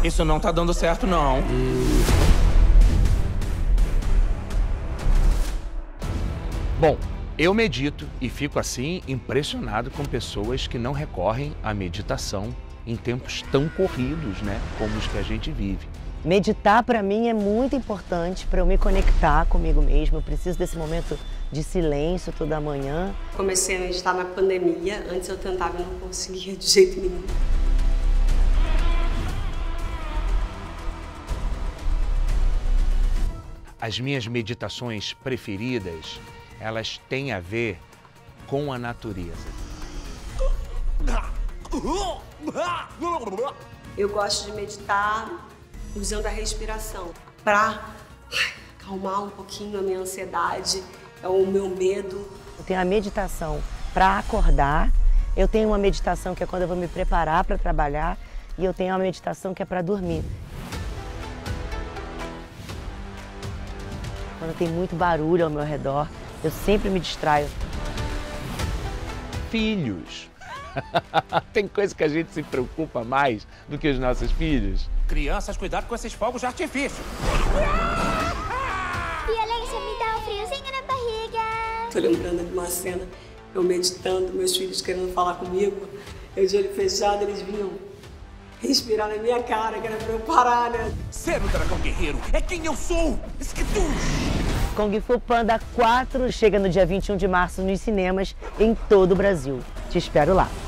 Isso não tá dando certo, não. Bom, eu medito e fico assim impressionado com pessoas que não recorrem à meditação em tempos tão corridos, né, como os que a gente vive. Meditar para mim é muito importante para eu me conectar comigo mesmo. Eu preciso desse momento de silêncio toda manhã. Comecei a meditar na pandemia. Antes eu tentava e não conseguia de jeito nenhum. As minhas meditações preferidas, elas têm a ver com a natureza. Eu gosto de meditar usando a respiração para acalmar um pouquinho a minha ansiedade, o meu medo. Eu tenho a meditação para acordar, eu tenho uma meditação que é quando eu vou me preparar para trabalhar e eu tenho uma meditação que é para dormir. Quando tem muito barulho ao meu redor, eu sempre me distraio. Filhos. Tem coisa que a gente se preocupa mais do que os nossos filhos. Crianças, cuidado com esses fogos de artifício. Violência, me dá um friozinho na barriga. Tô lembrando de uma cena, eu meditando, meus filhos querendo falar comigo. Eu de olho fechado, eles vinham respirar na minha cara, que era pra eu parar, né? Ser o dragão guerreiro é quem eu sou. Esquitus. Kung Fu Panda 4 chega no dia 21 de março nos cinemas em todo o Brasil. Te espero lá.